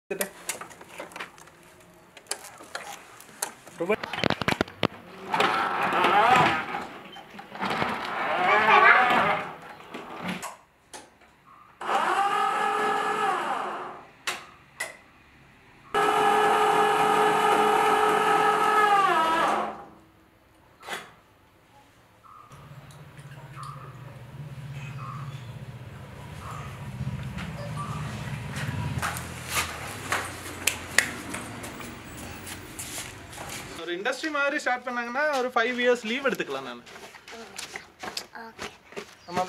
Industry மாதிரி start பண்ணாங்கன்னா ஒரு 5 years லீவ் எடுத்துக்கலாம் நான். ஓகே. நம்ம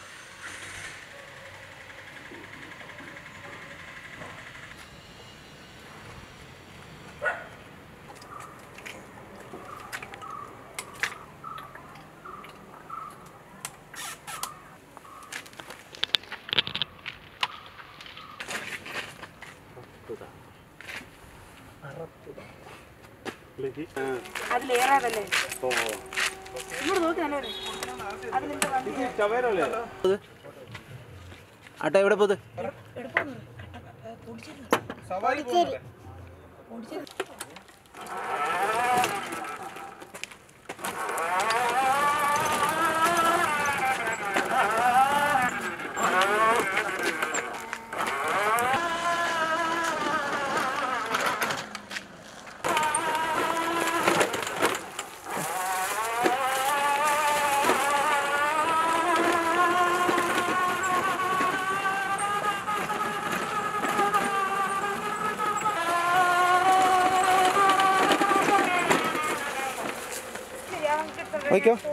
അതിൽ ഏറാതല്ലേ ഇങ്ങോട്ട് നോക്കി നല്ലവരെ അതിലെന്താ വണ്ടി ആട്ടോ എവിടെ പോകുന്നത് വയ്ക്കോ